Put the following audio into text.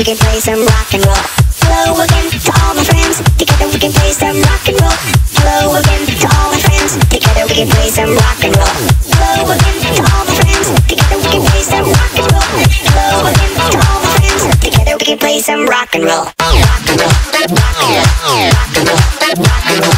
can play some rock and roll. Hello again to all my friends. Together we can play some rock and roll. Hello again to all my friends. Together we can play some rock and roll. Hello again to all my friends. Together we can play some rock and roll. Hello again to all my friends. Together we can play some rock and roll. Rock and roll. Rock and roll. Rock and roll. Rock and roll.